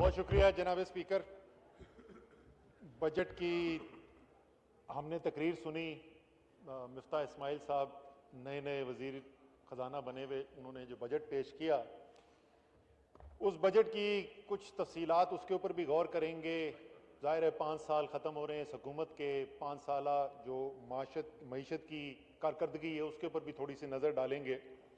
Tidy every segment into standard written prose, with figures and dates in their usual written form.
बहुत शुक्रिया जनाब स्पीकर। बजट की हमने तकरीर सुनी। मिफ्ता इस्माइल साहब नए वजीर खजाना बने हुए, उन्होंने जो बजट पेश किया, उस बजट की कुछ तफसीलात उसके ऊपर भी गौर करेंगे। ज़ाहिर है 5 साल ख़त्म हो रहे हैं इस हुकूमत के, 5 साल जो मईशत की कारकर्दगी है उसके ऊपर भी थोड़ी सी नज़र डालेंगे।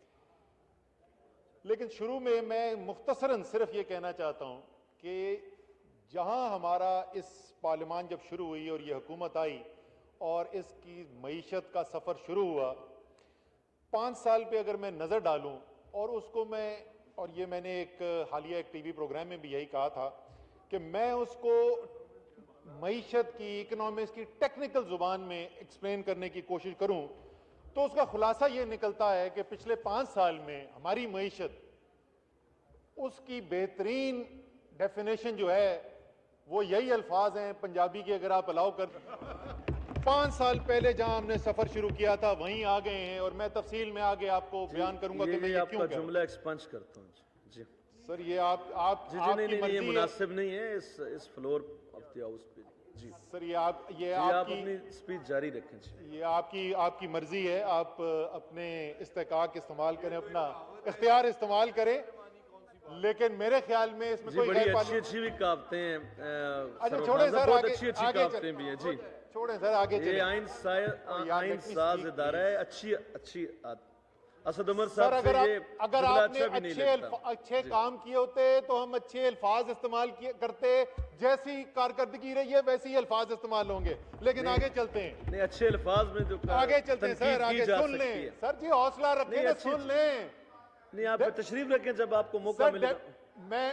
लेकिन शुरू में मैं मुख्तसरन सिर्फ ये कहना चाहता हूँ कि जहाँ हमारा इस पार्लियामान जब शुरू हुई और ये हुकूमत आई और इसकी मईशत का सफ़र शुरू हुआ, 5 साल पे अगर मैं नज़र डालूं और उसको मैं, और ये मैंने हालिया एक टीवी प्रोग्राम में भी यही कहा था कि मैं उसको मईशत की, इकोनॉमिक्स की टेक्निकल जुबान में एक्सप्लेन करने की कोशिश करूं तो उसका खुलासा ये निकलता है कि पिछले 5 साल में हमारी मईशत, उसकी बेहतरीन डेफिनेशन जो है वो यही अल्फाज हैं पंजाबी की, अगर आप अलाउ कर 5 साल पहले जहां हमने सफर शुरू किया था वहीं आ गए हैं। और मैं तफ्सील में आगे आपको बयान करूंगा कि मैं ये क्यों आपका जुमला एक्सपंज करता हूं जी सर। ये आप जी नहीं, ये मुनासिब नहीं है इस फ्लोर ऑफ द हाउस पे जी सर। ये आप अपनी स्पीच जारी रखें। ये आपकी मर्जी है, आप अपने इस्तेकाक इस्तेमाल करें, अपना इख्तियार इस्तेमाल करें, लेकिन मेरे ख्याल में इसमें कोई बड़ी अच्छी भी कहावतें हैं। अच्छा छोड़े सर, बहुत अच्छी कहावतें भी हैं जी। छोड़े सर, आगे चलें। ये आइन साज इदारा है, अच्छी असद उमर साहब सर, अगर आपने अच्छा अच्छे काम किए होते तो हम अच्छे अल्फाज इस्तेमाल करते, जैसी कारकर्दगी रही है वैसे ही अल्फाज इस्तेमाल होंगे। लेकिन आगे चलते हैं। नहीं, अच्छे अल्फाज में जो आगे चलते हैं सर, आगे सुन लें सर जी, हौसला रखें, सुन लें। नहीं, आप तशरीफ रखें जब आपको मौका मिलेगा। मैं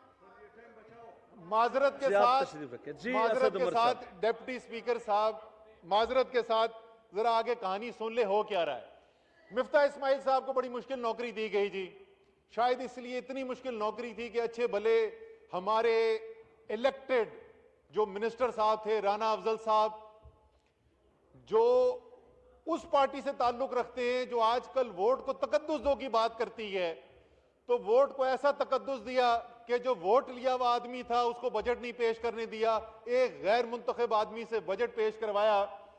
माजरत के साथ डिप्टी स्पीकर साहब, माजरत के साथ जरा आगे कहानी सुन ले, हो क्या रहा है। मिफ्ता इस्माइल साहब को बड़ी मुश्किल नौकरी दी गई जी। शायद इसलिए इतनी मुश्किल नौकरी थी कि अच्छे भले हमारे इलेक्टेड जो मिनिस्टर साहब थे, राना अफजल साहब, जो उस पार्टी से ताल्लुक रखते हैं जो आजकल वोट को तकद्दुस दो की बात करती है, तो वोट को ऐसा तकद्दुस दिया कि जो वोट लिया हुआ आदमी था उसको बजट नहीं पेश करने दिया, एक गैर मुंतखब आदमी से बजट पेश करवाया।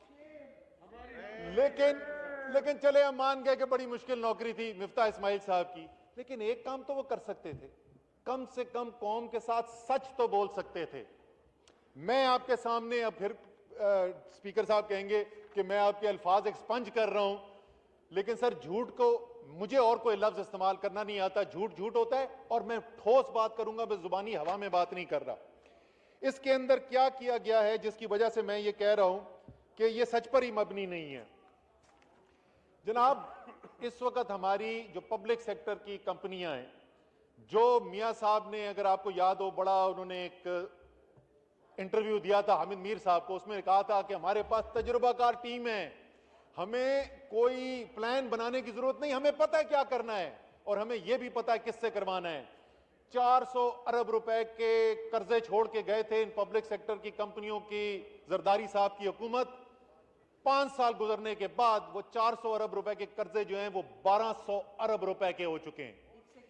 लेकिन चले हम मान गए कि बड़ी मुश्किल नौकरी थी मिफ्ता इस्माइल साहब की, लेकिन एक काम तो वो कर सकते थे, कम से कम कौम के साथ सच तो बोल सकते थे। मैं आपके सामने, अब फिर स्पीकर साहब कहेंगे कि मैं आपके अल्फाज एक्सपंज कर रहा हूं, लेकिन सर झूठ को मुझे और कोई लफ्ज इस्तेमाल करना नहीं आता। झूठ झूठ होता है और मैं ठोस बात करूंगा, मैं जुबानी हवा में बात नहीं कर रहा। इसके अंदर क्या किया गया है जिसकी वजह से मैं ये कह रहा हूं कि ये सच पर ही मबनी नहीं है। जनाब, इस वक्त हमारी जो पब्लिक सेक्टर की कंपनियां हैं, जो मियां साहब ने, अगर आपको याद हो, बड़ा उन्होंने एक इंटरव्यू दिया था हामिद मीर साहब को, उसमें कहा था कि हमारे पास तजुर्बाकार टीम है, हमें कोई प्लान बनाने की जरूरत नहीं, हमें पता है क्या करना है और हमें यह भी पता है किससे करवाना है। 400 अरब रुपए के कर्जे छोड़ के गए थे इन पब्लिक सेक्टर की कंपनियों की जरदारी साहब की हुकूमत। 5 साल गुजरने के बाद वो 400 अरब रुपए के कर्जे जो हैं वो 1200 अरब रुपए के हो चुके हैं।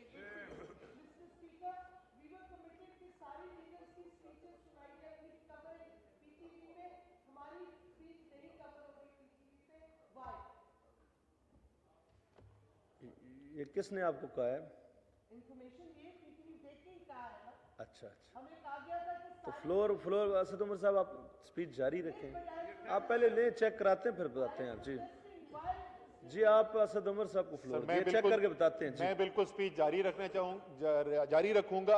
ये किसने आपको कहा है? इंफॉर्मेशन ये पीटीवी देख के ही कहा है ना। अच्छा, हमें कहा गया था कि तो फ्लोर असद उमर साहब आप स्पीच जारी रखें। आप पहले ले चेक कराते हैं फिर बताते हैं आप। जी आप असद उमर साहब को फ्लोर चेक करके बताते हैं। मैं बिल्कुल स्पीच जारी रखूंगा।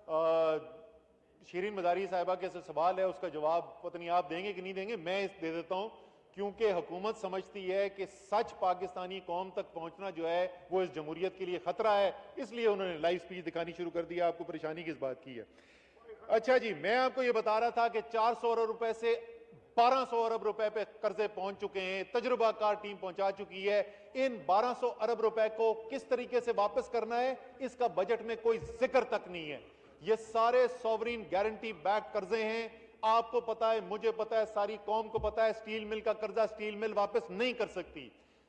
शीरीन मदारी साहिबा के सवाल है, उसका जवाब पता नहीं आप देंगे कि नहीं देंगे, मैं दे देता हूं। क्योंकि हुकूमत समझती है कि सच पाकिस्तानी कौम तक पहुंचना जो है वो इस जमहूरियत के लिए खतरा है, इसलिए उन्होंने लाइव स्पीच दिखानी शुरू कर दिया। आपको परेशानी किस बात की है? अच्छा जी, मैं आपको ये बता रहा था कि 400 अरब रुपए से 1200 अरब रुपए पे कर्जे पहुंच चुके हैं, तजुर्बाकार टीम पहुंचा चुकी है। इन 1200 अरब रुपए को किस तरीके से वापस करना है इसका बजट में कोई जिक्र तक नहीं है। ये सारे सॉवरिन गारंटी बैक कर्जे हैं। आपको पता है, मुझे पता है, सारी कौम को पता है, स्टील मिल का कर्जा स्टील मिल वापस नहीं कर सकती।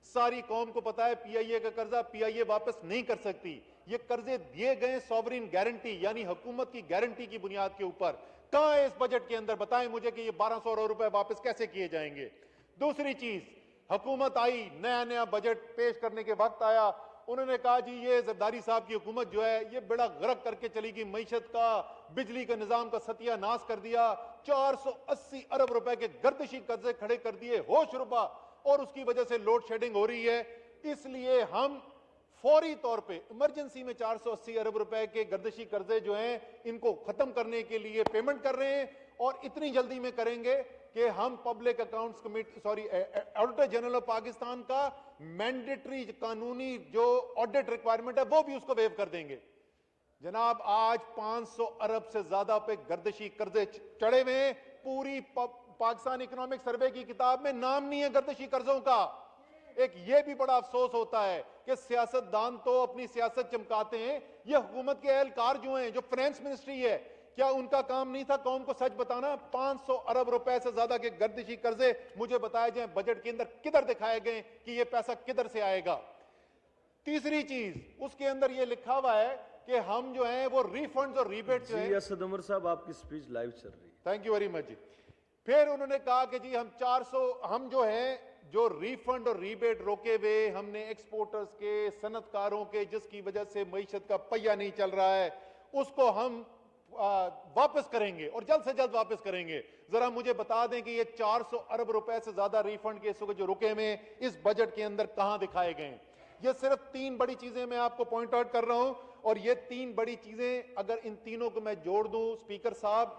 सारी कौम को पता है पीआईए का कर्जा पीआईए वापस नहीं कर सकती। ये कर्जे दिए गए सॉवरिन गारंटी यानी हुकूमत की गारंटी की बुनियाद के ऊपर। कहां है इस बजट के अंदर? बताएं मुझे कि ये 1200 करोड़ रुपए वापस कैसे किए जाएंगे। दूसरी चीज, हुकूमत आई, नया नया बजट पेश करने के वक्त आया, उन्होंने कहा जी ये जरदारी साहब की हुकूमत जो है ये बड़ा गर्क करके चलेगी, मईशत का, बिजली के निजाम का सत्यानाश कर दिया, 480 अरब रुपए के गर्दिशी कर्जे खड़े कर दिए होश रुबा, और उसकी वजह से लोड शेडिंग हो रही है। इसलिए हम फौरी तौर पे इमरजेंसी में 480 अरब रुपए के गर्दिशी कर्जे जो हैं इनको खत्म करने के लिए पेमेंट कर रहे हैं, और इतनी जल्दी में करेंगे कि हम public accounts committee auditor general of Pakistan का मैंडेटरी कानूनी जो ऑडिट रिक्वायरमेंट है वो भी उसको वेव कर देंगे। जनाब आज 500 अरब से ज्यादा पे गर्दिशी कर्जे चढ़े हुए हैं। पूरी पाकिस्तान इकोनॉमिक सर्वे की किताब में नाम नहीं है गर्दिशी कर्जों का। एक ये भी बड़ा अफसोस होता है कि सियासतदान तो अपनी सियासत चमकाते हैं, ये हुकूमत के एहलकार जो हैं, जो फाइनेंस मिनिस्ट्री है, क्या उनका काम नहीं था कौम को सच बताना? 500 अरब रुपए से ज्यादा के गर्दिशी कर्जे मुझे बताए जाए बजट के अंदर किधर दिखाए गए कि ये पैसा किधर से आएगा। तीसरी चीज उसके अंदर ये लिखा हुआ है कि हम जो है वो रिफंड्स और रिबेट जो है। असद उमर साहब आपकी स्पीच लाइव चल रही है। थैंक यू वेरी मच जी। फिर उन्होंने कहा कि जी हम 400 हम जो है जो रिफंड और रिबेट रोके हुए हमने एक्सपोर्टर्स के, सनतकारों के, जिसकी वजह से मईशत का पहिया नहीं चल रहा है, उसको हम वापस करेंगे और जल्द से जल्द वापस करेंगे। जरा मुझे बता दें कि ये 400 अरब रुपए से ज्यादा रिफंड के जो रुके हुए इस बजट के अंदर कहां दिखाए गए? ये सिर्फ 3 बड़ी चीजें मैं आपको पॉइंट आउट कर रहा हूं, और ये 3 बड़ी चीजें अगर इन तीनों को मैं जोड़ दूं स्पीकर साहब,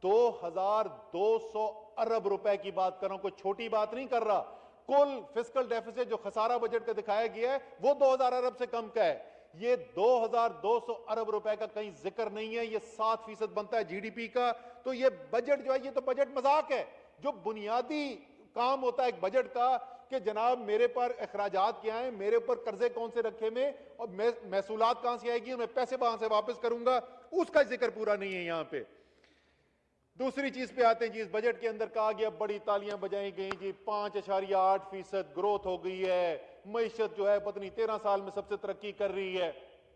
2200 अरब रुपए की बात कर रहा हूं, कोई छोटी बात नहीं कर रहा। कुल फिस्कल डेफिसिट जो खसारा बजट का दिखाया गया है वो 2000 अरब से कम का है। ये 2200 अरब रुपए का कहीं जिक्र नहीं है। ये 7% बनता है जीडीपी का। तो ये बजट जो है ये तो बजट मजाक है। जो बुनियादी काम होता है एक बजट का कि जनाब मेरे पर अखराजात क्या हैं, मेरे ऊपर कर्जे कौन से रखे में, और महसूलात कहां से आएगी, मैं पैसे वहां से वापस करूंगा, उसका जिक्र पूरा नहीं है यहां पे। दूसरी चीज पे आते हैं जी। इस बजट के अंदर कहा गया, बड़ी तालियां बजाई गई जी, 5.8% ग्रोथ हो गई है, मईशत जो है पत्नी 13 साल में सबसे तरक्की कर रही है।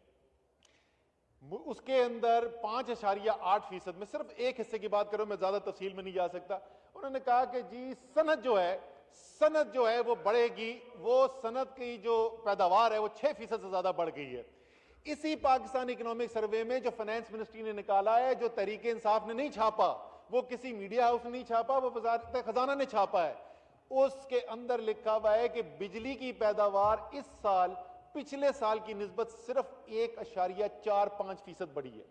उसके अंदर 5.8% में सिर्फ एक हिस्से की बात करूं, मैं ज्यादा तफसील में नहीं जा सकता। उन्होंने कहा कि जी सनत जो है वो बढ़ेगी, वो सनत की जो पैदावार है वो 6% से ज्यादा बढ़ गई है। इसी पाकिस्तान इकोनॉमिक सर्वे में जो फाइनेंस मिनिस्ट्री ने निकाला है, जो तहरीक इंसाफ ने नहीं छापा, वो किसी मीडिया हाउस ने नहीं छापा, वो वज़ारत खजाना ने छापा है, उसके अंदर लिखा हुआ है कि बिजली की पैदावार इस साल पिछले साल की निस्बत सिर्फ 1.45% बढ़ी है।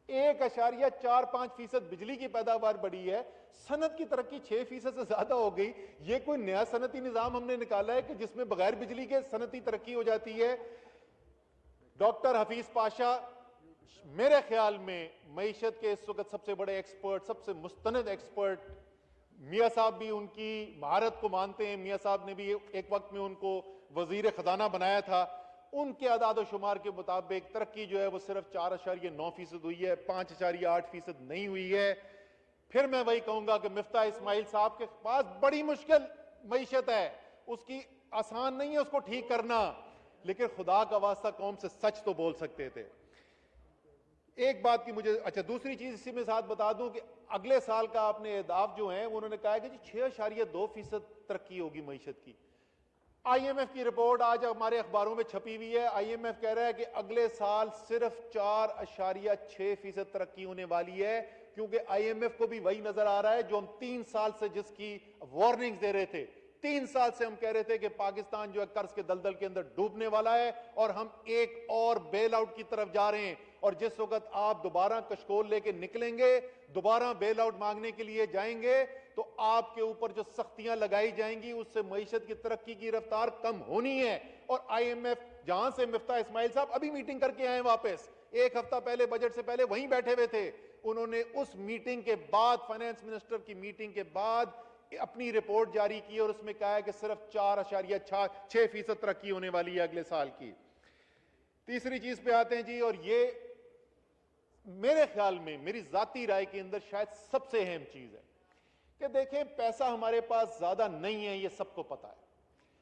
1.45% बिजली की पैदावार बढ़ी है। सनत की तरक्की 6% से ज्यादा हो गई। ये कोई नया सनती निजाम हमने निकाला है कि जिसमें बगैर बिजली के सनती तरक्की हो जाती है? डॉक्टर हफीज पाशा मेरे ख्याल में मईशत के इस वक्त सबसे बड़े एक्सपर्ट, सबसे मुस्तनद एक्सपर्ट, मियां साहब भी उनकी महारत को मानते हैं। मियां साहब ने भी एक वक्त में उनको वजीर खजाना बनाया था। उनके आदाद शुमार के मुताबिक तरक्की जो है वो सिर्फ 4.9% हुई है, 5.8% नहीं हुई है। फिर मैं वही कहूंगा कि मिफ्ता इस्माइल साहब के पास बड़ी मुश्किल मईशत है, उसकी आसान नहीं है उसको ठीक करना, लेकिन खुदा का वास्ता कौम से सच तो बोल सकते थे। एक बात की मुझे दूसरी चीज इसी में साथ बता दूं कि अगले साल का आपने अहदाफ जो है उन्होंने कहा कि जी 6.2% तरक्की होगी मईशत की। आईएमएफ की रिपोर्ट आज हमारे अखबारों में छपी हुई है। आईएमएफ कह रहा है कि अगले साल सिर्फ 4.6% तरक्की होने वाली है, क्योंकि आईएमएफ को भी वही नजर आ रहा है जो हम 3 साल से जिसकी वार्निंग्स दे रहे थे। 3 साल से हम कह रहे थे कि पाकिस्तान जो है कर्ज के दलदल के अंदर डूबने वाला है और हम एक और बेल आउट की तरफ जा रहे हैं। और जिस वक्त आप दोबारा कशकोल लेके निकलेंगे, दोबारा बेल आउट मांगने के लिए जाएंगे, तो आपके ऊपर जो सख्तियां लगाई जाएंगी उससे मईशत की तरक्की की रफ्तार कम होनी है। और आईएमएफ जहां से मिफ्ता इस्माइल साहब अभी मीटिंग करके आए वापस, 1 हफ्ता पहले बजट से पहले वहीं बैठे हुए थे, उन्होंने उस मीटिंग के बाद, फाइनेंस मिनिस्टर की मीटिंग के बाद अपनी रिपोर्ट जारी की और उसमें कहा है कि सिर्फ 4.6% तरक्की होने वाली है अगले साल की। तीसरी चीज पे आते हैं जी, और ये मेरे ख्याल में, मेरी जाती राय के अंदर शायद सबसे अहम चीज है कि देखें पैसा हमारे पास ज्यादा नहीं है, ये सबको पता है।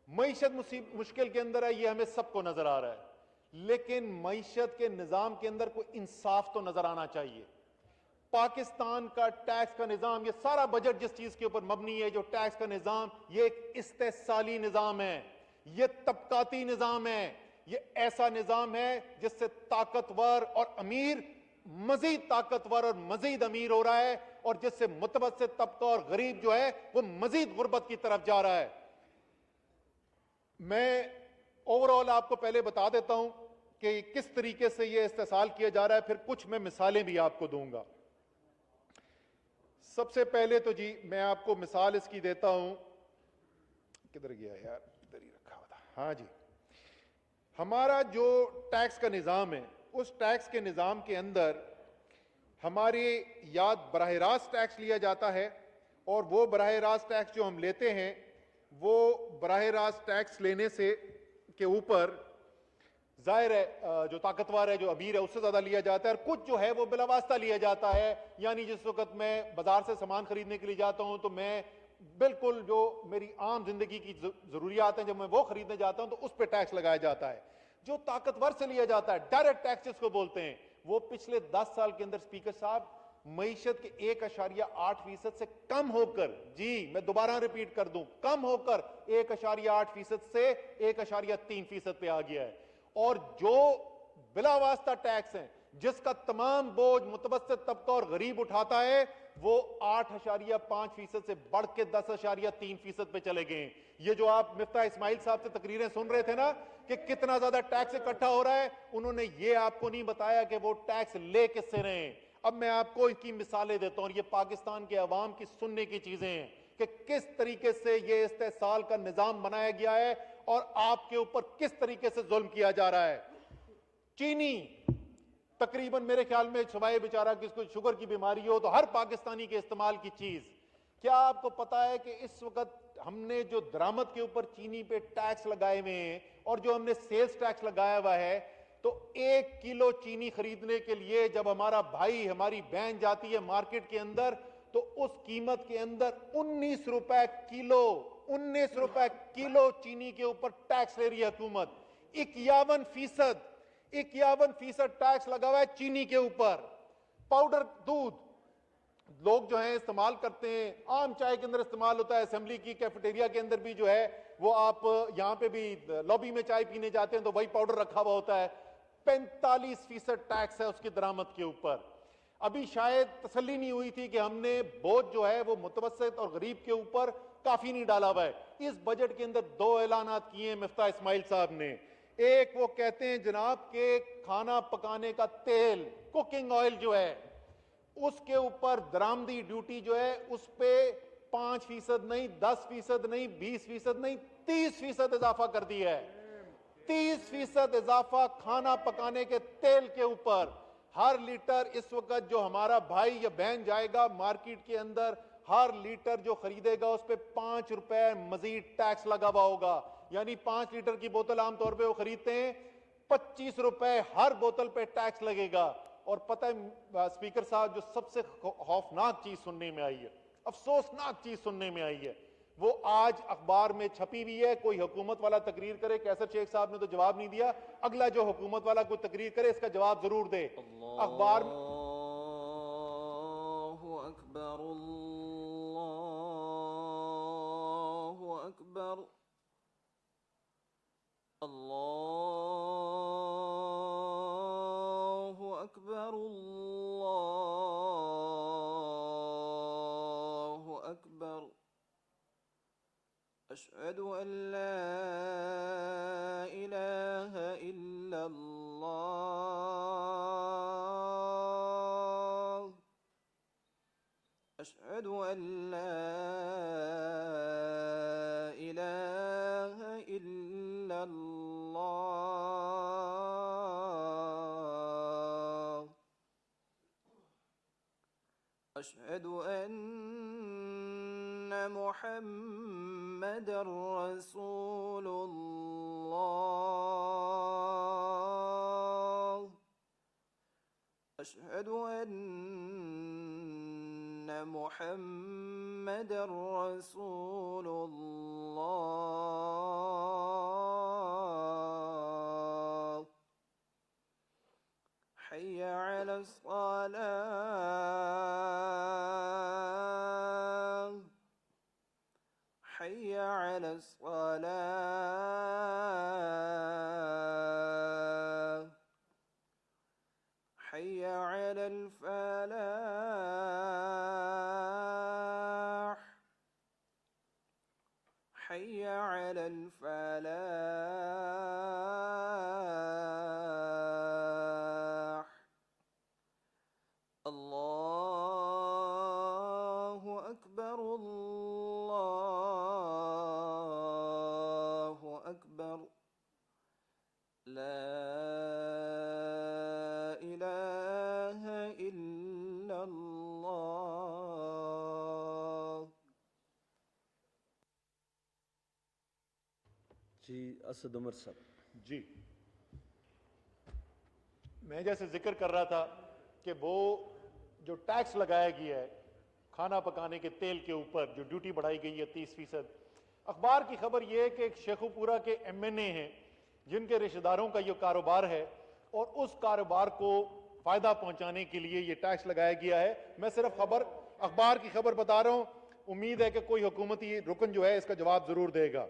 मईशत मुश्किल के अंदर है, ये हमें सबको नजर आ रहा है, लेकिन मईशत के निजाम के अंदर कोई इंसाफ तो नजर आना चाहिए। पाकिस्तान का टैक्स का निजाम, ये सारा बजट जिस चीज के ऊपर मबनी है, जो टैक्स का निजाम, ये एक इस्तेसाली निजाम है, ये तबकाती निजाम है, ये ऐसा निजाम है जिससे ताकतवर और अमीर मजीद ताकतवर और मजीद अमीर हो रहा है, और जिससे मुतवस्सित तबका और गरीब जो है वो मजीद गुर्बत की तरफ जा रहा है। मैं ओवरऑल आपको पहले बता देता हूं कि किस तरीके से यह इस्तेसाल किया जा रहा है, फिर कुछ मैं मिसालें भी आपको दूंगा। सबसे पहले तो जी मैं आपको मिसाल इसकी देता हूं, किधर गया यार, इधर ही रखा हुआ था, हाँ जी। हमारा जो टैक्स का निजाम है, उस टैक्स के निजाम के अंदर हमारे याद बराह रास्त टैक्स लिया जाता है, और वो बराह रास्त टैक्स जो हम लेते हैं, वो बराह रास्त टैक्स लेने से के ऊपर जाहिर है जो ताकतवर है, जो अमीर है, उससे ज्यादा लिया जाता है, और कुछ जो है वो बिलावास्ता लिया जाता है। यानी जिस वक्त मैं बाजार से सामान खरीदने के लिए जाता हूं, तो मैं बिल्कुल जो मेरी आम जिंदगी की जरूरियात हैं, जब मैं वो खरीदने जाता हूं तो उस पर टैक्स लगाया जाता है। जो ताकतवर से लिया जाता है, डायरेक्ट टैक्सेस को बोलते हैं, वो पिछले 10 साल के अंदर स्पीकर साहब मईशत के 1.8% से कम होकर, जी मैं दोबारा रिपीट कर दूं, कम होकर 1.8% से 1.3% पे आ गया है। और जो बिलावास्ता टैक्स हैं, जिसका तमाम बोझ मुतवस्सित तबका और गरीब उठाता है, वो 8.5% से बढ़ के 10.3% पे चले गए। ये जो आप मिफ्ता इस्माइल साहब से तकरीरें सुन रहे थे ना कि कितना ज्यादा टैक्स इकट्ठा हो रहा है, उन्होंने ये आपको नहीं बताया कि वो टैक्स ले किससे रहे हैं। अब मैं आपको इनकी मिसालें देता हूं, और ये पाकिस्तान के अवाम की सुनने की चीजें हैं कि किस तरीके से ये इस्तेसाल का निजाम बनाया गया है और आपके ऊपर किस तरीके से जुल्म किया जा रहा है। चीनी तकरीबन मेरे ख्याल में सवाए बेचारा किसको शुगर की बीमारी हो तो हर पाकिस्तानी के इस्तेमाल की चीज, क्या आपको पता है कि इस वक्त हमने जो दरामद के ऊपर चीनी पे टैक्स लगाए हुए हैं और जो हमने सेल्स टैक्स लगाया हुआ है, तो 1 किलो चीनी खरीदने के लिए जब हमारा भाई हमारी बहन जाती है मार्केट के अंदर, तो उस कीमत के अंदर 19 रुपए किलो, 19 रुपए किलो चीनी के ऊपर टैक्स ले रही है हुकूमत। 51% टैक्स लगा हुआ है चीनी के ऊपर। पाउडर दूध लोग जो है इस्तेमाल करते हैं, आम चाय के अंदर इस्तेमाल होता है, असेंबली की कैफेटेरिया के अंदर भी जो है वो, आप यहां पे भी लॉबी में चाय पीने जाते हैं तो वही पाउडर रखा हुआ होता है। 45% टैक्स है उसकी दरामद के ऊपर। अभी शायद तसल्ली नहीं हुई थी कि हमने बोझ जो है वो मुतवस्सित और गरीब के ऊपर काफी नहीं डाला हुआ है। इस बजट के अंदर 2 ऐलानात किए हैं मिफ्ता इस्माइल साहब ने। एक वो कहते हैं जनाब के खाना पकाने का तेल, कुकिंग ऑयल जो है, उसके ऊपर दरामदी ड्यूटी जो है उस पे 5% नहीं, 10% नहीं, 20% नहीं, 30% इजाफा कर दिया है। 30% इजाफा खाना पकाने के तेल के ऊपर। हर लीटर इस वक्त जो हमारा भाई या बहन जाएगा मार्केट के अंदर, हर लीटर जो खरीदेगा उस पे 5 रुपए मजीद टैक्स लगा हुआ होगा। यानी 5 लीटर की बोतल आमतौर पे वो खरीदते हैं, 25 रुपए हर बोतल पे टैक्स लगेगा। और पता है स्पीकर साहब, जो सबसे खौफनाक चीज सुनने में आई है, अफसोसनाक चीज सुनने में आई है, वो आज अखबार में छपी हुई है। कोई हुकूमत वाला तकरीर करे, कैसर शेख साहब ने तो जवाब नहीं दिया, अगला जो हुकूमत वाला कोई तकरीर करे इसका जवाब जरूर दे। अखबार में अल्लाहु अकबर, अल्लाहु अकबर, अल्लाहु अकबर, अल्लाहु अकबर। अशहदु अन ला इलाहा इल्लल्लाह, अशहदु अन ला इलाहा इल्लल्लाह, अशहदु अन्न मुहम्मदर रसूलुल्लाह, अशहदु अन्न मुहम्मदर रसूलुल्लाह। حي على الصلاة حي على الصلاة حي على الفلاح حي على الفلاح الله أكبر الله أكبر لا إله إلا الله जी असद उमर साहब। जी, मैं जैसे जिक्र कर रहा था कि वो जो टैक्स लगाया गया है खाना पकाने के तेल के ऊपर, जो ड्यूटी बढ़ाई गई है 30%। अखबार की खबर यह है कि एक शेखुपुरा के एमएनए हैं जिनके रिश्तेदारों का ये कारोबार है और उस कारोबार को फायदा पहुंचाने के लिए ये टैक्स लगाया गया है। मैं सिर्फ अखबार की खबर बता रहा हूं, उम्मीद है कि कोई हुकूमती रुकन जो है इसका जवाब जरूर देगा।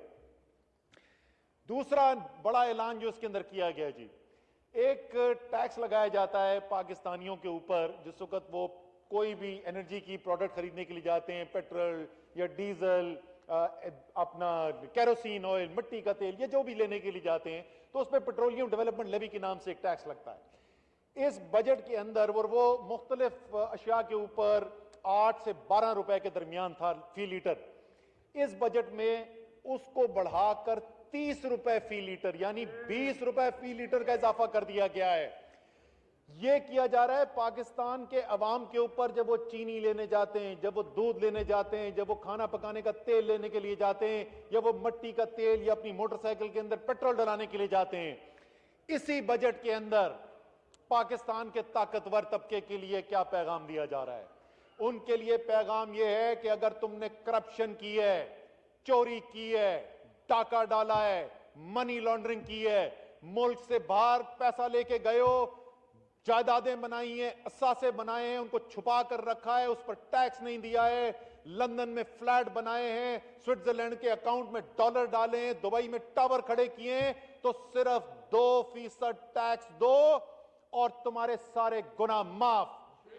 दूसरा बड़ा ऐलान जो इसके अंदर किया गया जी, एक टैक्स लगाया जाता है पाकिस्तानियों के ऊपर जिस वक्त वो कोई भी एनर्जी की प्रोडक्ट खरीदने के लिए जाते हैं, पेट्रोल या डीजल, अपना केरोसिन ऑयल, मिट्टी का तेल, ये जो भी लेने के लिए जाते हैं तो उस पर पेट्रोलियम डेवलपमेंट लेवी के नाम से एक टैक्स लगता है। इस बजट के अंदर वो मुख्तलिफ अशिया के ऊपर 8 से 12 रुपए के दरमियान था फी लीटर। इस बजट में उसको बढ़ाकर 30 रुपए फी लीटर यानी 20 रुपए फी लीटर का इजाफा कर दिया गया है। यह किया जा रहा है पाकिस्तान के अवाम के ऊपर जब वो चीनी लेने जाते हैं, जब वो दूध लेने जाते हैं, जब वो खाना पकाने का तेल लेने के लिए जाते हैं, या वो मिट्टी का तेल या अपनी मोटरसाइकिल के अंदर पेट्रोल डलाने के लिए जाते हैं। इसी बजट के अंदर पाकिस्तान के ताकतवर तबके के लिए क्या पैगाम दिया जा रहा है? उनके लिए पैगाम यह है कि अगर तुमने करप्शन की है, चोरी की है, डाका डाला है, मनी लॉन्ड्रिंग की है, मुल्क से बाहर पैसा लेके गए हो, जायदादें बनाई हैं, असासे बनाए हैं, उनको छुपा कर रखा है, उस पर टैक्स नहीं दिया है, लंदन में फ्लैट बनाए हैं, स्विट्जरलैंड के अकाउंट में डॉलर डाले हैं, दुबई में टावर खड़े किए हैं, तो सिर्फ 2% टैक्स दो और तुम्हारे सारे गुनाह माफ।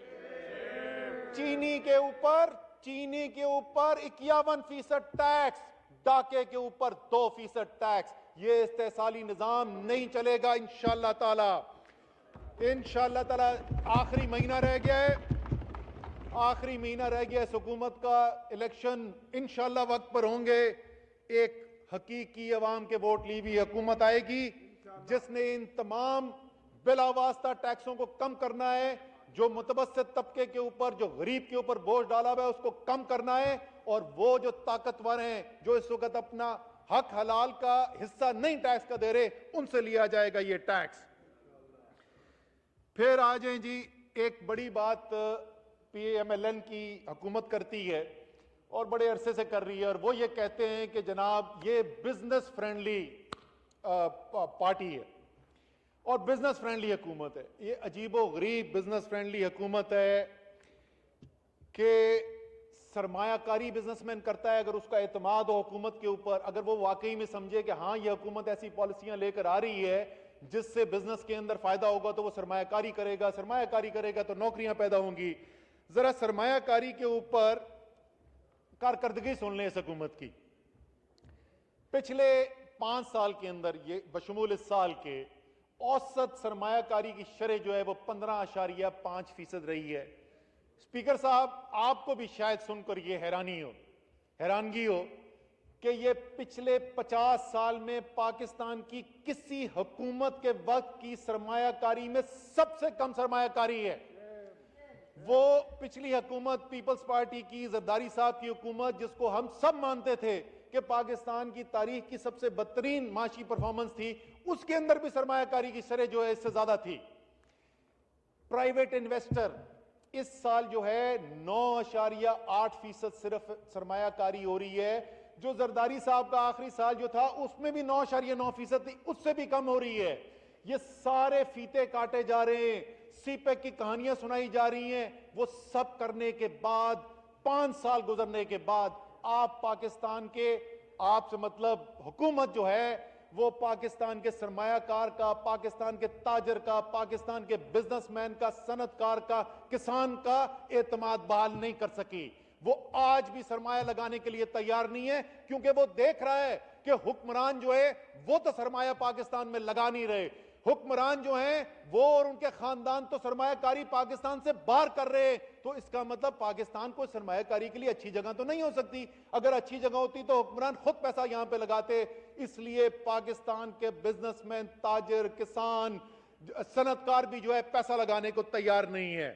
चीनी के ऊपर 51% टैक्स, डाके के ऊपर 2% टैक्स। ये इस्तेसाली निजाम नहीं चलेगा इंशाअल्लाह ताला। आखिरी महीना रह गया है, इस हुकूमत का। इलेक्शन इंशाअल्लाह वक्त पर होंगे। एक हकीकी अवाम के वोट ली हुई हुकूमत आएगी जिसने इन तमाम बिलावास्ता टैक्सों को कम करना है, जो मुतवस्सित तबके के ऊपर, जो गरीब के ऊपर बोझ डाला हुआ है उसको कम करना है, और वो जो ताकतवर हैं, जो इस वक्त अपना हक हलाल का हिस्सा नहीं टैक्स का दे रहे, उनसे लिया जाएगा ये टैक्स। फिर आ जाए जी, एक बड़ी बात PMLN की हुकूमत करती है और बड़े अरसे से कर रही है, और वो ये कहते हैं कि जनाब ये बिजनेस फ्रेंडली पार्टी है और बिजनेस फ्रेंडली हुकूमत है। ये अजीबो गरीब बिजनेस फ्रेंडली हुकूमत है कि सरमायाकारी बिजनेसमैन करता है अगर उसका एतमाद हो हुकूमत के ऊपर, अगर वो वाकई में समझे कि हाँ ये हुकूमत ऐसी पॉलिसियां लेकर आ रही है जिससे बिजनेस के अंदर फायदा होगा, तो वो सरमायाकारी करेगा तो नौकरियां पैदा होंगी। जरा सरमायाकारी के ऊपर कारकर्दगी सुन लें इस हुकूमत की। पिछले 5 साल के अंदर, ये बशमूल इस साल के, औसत सरमायाकारी की शरह जो है वो 15.5% रही है। स्पीकर साहब, आपको भी शायद सुनकर ये हैरानगी हो कि ये पिछले 50 साल में पाकिस्तान की किसी हुकूमत के वक्त की सरमायाकारी में सबसे कम सरमायाकारी है। वो पिछली हुकूमत पीपल्स पार्टी की, जरदारी साहब की हुकूमत, जिसको हम सब मानते थे कि पाकिस्तान की तारीख की सबसे बदतरीन माशी परफॉर्मेंस थी, उसके अंदर भी सरमायाकारी की शरह जो है इससे ज्यादा थी। प्राइवेट इन्वेस्टर इस साल जो है 9.8% सिर्फ सरमायाकारी हो रही है। जो जरदारी साहब का आखिरी साल जो था उसमें भी 9.9% थी, उससे भी कम हो रही है। ये सारे फीते काटे जा रहे हैं, सीपेक की कहानियां सुनाई जा रही हैं, वो सब करने के बाद 5 साल गुजरने के बाद आप पाकिस्तान के, आपसे मतलब हुकूमत जो है वो पाकिस्तान के सरमायाकार का, पाकिस्तान के ताजर का, पाकिस्तान के बिजनेसमैन का, सनतकार का, किसान का एतमाद बहाल नहीं कर सकी। वो आज भी सरमाया लगाने के लिए तैयार नहीं है, क्योंकि वो देख रहा है कि हुक्मरान जो है वो तो सरमाया पाकिस्तान में लगा नहीं रहे, हुक्मरान जो हैं वो और उनके खानदान तो सरमायाकारी पाकिस्तान से बाहर कर रहे हैं। तो इसका मतलब पाकिस्तान को सरमायाकारी के लिए अच्छी जगह तो नहीं हो सकती। अगर अच्छी जगह होती तो हुक्मरान खुद पैसा यहां पे लगाते। इसलिए पाकिस्तान के बिजनेसमैन, ताजिर, किसान, सनतकार भी जो है पैसा लगाने को तैयार नहीं है।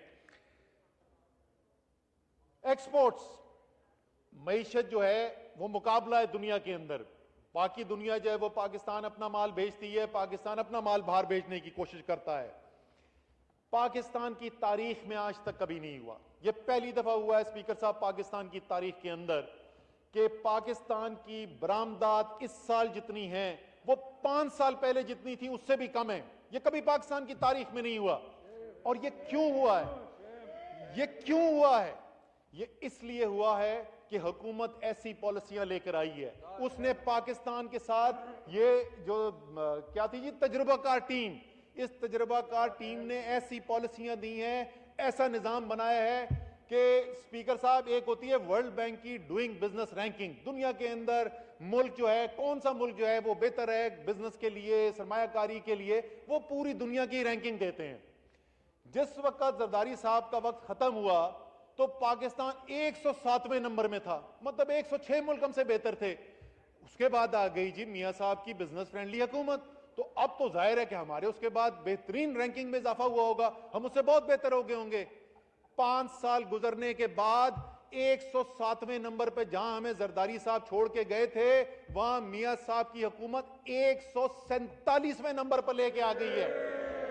एक्सपोर्ट्स, मईशत जो है वो मुकाबला है दुनिया के अंदर। बाकी दुनिया जो है वो पाकिस्तान अपना माल भेजती है, पाकिस्तान अपना माल बाहर भेजने की कोशिश करता है। पाकिस्तान की तारीख में आज तक कभी नहीं हुआ, यह पहली दफा हुआ है स्पीकर साहब पाकिस्तान की तारीख के अंदर कि पाकिस्तान की बरामदात इस साल जितनी है वो 5 साल पहले जितनी थी उससे भी कम है। यह कभी पाकिस्तान की तारीख में नहीं हुआ। और यह क्यों हुआ है? यह क्यों हुआ है? यह इसलिए हुआ है कि हुकूमत ऐसी पॉलिसियां लेकर आई है। उसने पाकिस्तान के साथ ये जो क्या थी जी तजुर्बाकार टीम, इस तजुर्बाकार टीम ने ऐसी पॉलिसियां दी हैं, ऐसा निजाम बनाया है कि स्पीकर साहब, एक होती है वर्ल्ड बैंक की डूइंग बिजनेस रैंकिंग, दुनिया के अंदर मुल्क जो है, कौन सा मुल्क जो है वो बेहतर है बिजनेस के लिए, सरमायाकारी के लिए, वो पूरी दुनिया की रैंकिंग देते हैं। जिस वक्त जरदारी साहब का वक्त खत्म हुआ तो पाकिस्तान 107वें नंबर में था, मतलब 106 मुल्क हमसे बेहतर थे। उसके बाद आ गई जी मियां साहब की बिजनेस फ्रेंडली हुकूमत, तो अब तो जाहिर है कि हमारे उसके बाद बेहतरीन रैंकिंग में इजाफा हुआ होगा, हम उससे बहुत बेहतर हो गए होंगे। 5 साल गुजरने के बाद 107वें नंबर पे जहां हमें जरदारी साहब छोड़ के गए थे, वहां मियां साहब की हुकूमत 147वें नंबर पर लेके आ गई है।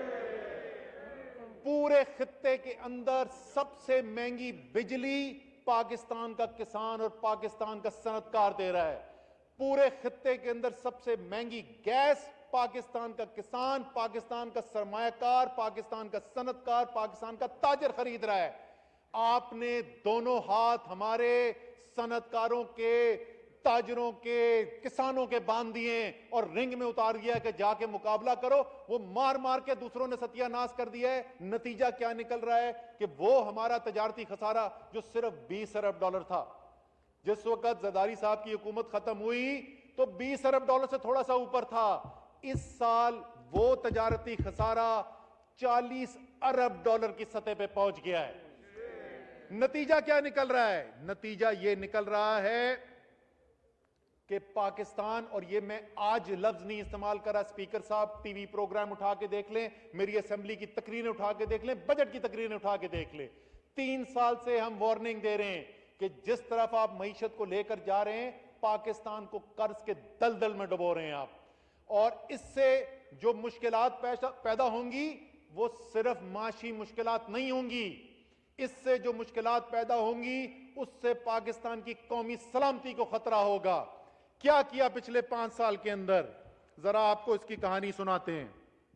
पूरे खित्ते के अंदर सबसे महंगी बिजली पाकिस्तान का किसान और पाकिस्तान का सनतकार दे रहा है। पूरे खित्ते के अंदर सबसे महंगी गैस पाकिस्तान का किसान, पाकिस्तान का सरमायाकार, पाकिस्तान का सनतकार, पाकिस्तान का ताजर खरीद रहा है। आपने दोनों हाथ हमारे सनतकारों के, ताजरों के, किसानों के बांध दिए और रिंग में उतार दिया कि जाके मुकाबला करो। वो मार मार के दूसरों ने सत्यानाश कर दिया है। नतीजा क्या निकल रहा है कि वो हमारा तजारती खसारा जो सिर्फ 20 अरब डॉलर था, जिस वक्त जरदारी साहब की हुकूमत खत्म हुई तो 20 अरब डॉलर से थोड़ा सा ऊपर था, इस साल वो तजारती खसारा 40 अरब डॉलर की सतह पे पहुंच गया है। नतीजा क्या निकल रहा है? नतीजा ये निकल रहा है कि पाकिस्तान, और ये मैं आज लफ्ज नहीं इस्तेमाल करा, स्पीकर साहब टीवी प्रोग्राम उठा के देख लें, मेरी असेंबली की तकरीरें उठा के देख लें, बजट की तकरीरें उठा के देख लें। 3 साल से हम वार्निंग दे रहे हैं कि जिस तरफ आप मईशत को लेकर जा रहे हैं, पाकिस्तान को कर्ज के दलदल में डुबो रहे हैं आप। और इससे जो मुश्किलात पैदा होंगी वो सिर्फ माशी मुश्किलात नहीं होंगी, इससे जो मुश्किलात पैदा होंगी उससे पाकिस्तान की कौमी सलामती को खतरा होगा। क्या किया पिछले 5 साल के अंदर, जरा आपको इसकी कहानी सुनाते हैं।